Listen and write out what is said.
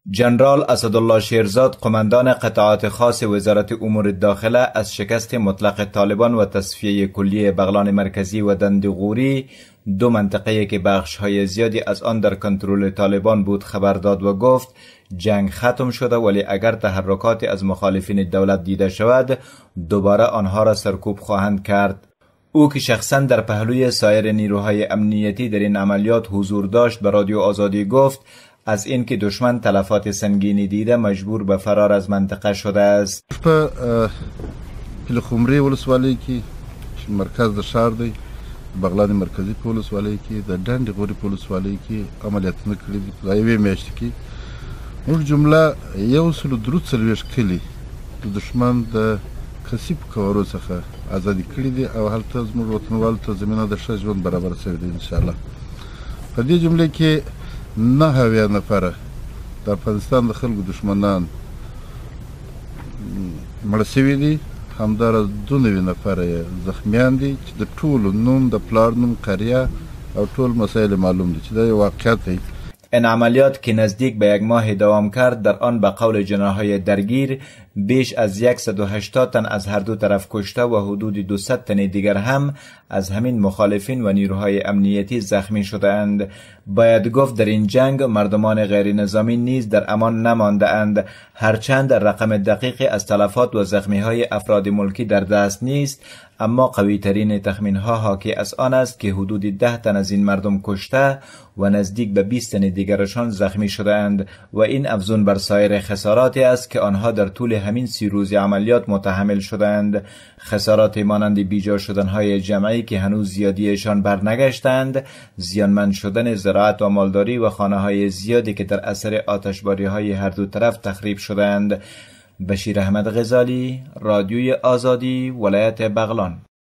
جنرال اسدالله شیرزاد، قماندان قطاعات خاص وزارت امور داخله، از شکست مطلق طالبان و تصفیه کلی بغلان مرکزی و دندغوری، دو منطقه که بخش‌های زیادی از آن در کنترل طالبان بود، خبر داد و گفت جنگ ختم شده، ولی اگر تحرکاتی از مخالفین دولت دیده شود دوباره آنها را سرکوب خواهند کرد. او که شخصا در پهلوی سایر نیروهای امنیتی در این عملیات حضور داشت به رادیو آزادی گفت از اینکه دشمن تلفات سنگینی دیده مجبور به فرار از منطقه شده است. په پلخمري ولسوالۍ کې مرکز د شهر دی، بغلان مرکزی په ولسوالۍ کې، د ډنډغوري په ولسوالۍ کې عملیاتونه کړي دي. په یوې میاشتې کې موږ جمله 143 کلي د دشمن د کسب کورو څخه ازادي کړي دي او هلته زموږ وطنوالو ته زمینه د ښه ژوند برابر شوې ده انشاءالله. په دې جمله کې 9 نفره د افغانستان د خلکو دشمنان مړه شوي دي، همداراز 2 نفره زخمیان دي چې د ټولو نوم، د پلار نوم، قریه او ټول مسائل معلوم دي چې دا یو واقعیت دی. این عملیات که نزدیک به 1 ماه دوام کرد، در آن به قول جناح‌های درگیر بیش از 180 تن از هر دو طرف کشته و حدود 200 تن دیگر هم از همین مخالفین و نیروهای امنیتی زخمی شده‌اند. باید گفت در این جنگ مردمان غیر نظامی نیز در امان نمانده اند، هرچند رقم دقیقی از تلفات و زخمی‌های افراد ملکی در دست نیست، اما قوی ترین تخمین ها حاکی از آن است که حدود 10 تن از این مردم کشته و نزدیک به 20 تن دیگرشان زخمی شده اند و این افزون بر سایر خساراتی است که آنها در طول همین 30 روز عملیات متحمل شدند. خسارات مانند بیجا شدن های جمعی که هنوز زیادیشان برنگشتند، زیانمند شدن زراعت و مالداری و خانه های زیادی که در اثر آتشباری های هر دو طرف تخریب شدند. بشیر احمد غزالی، رادیوی آزادی، ولایت بغلان.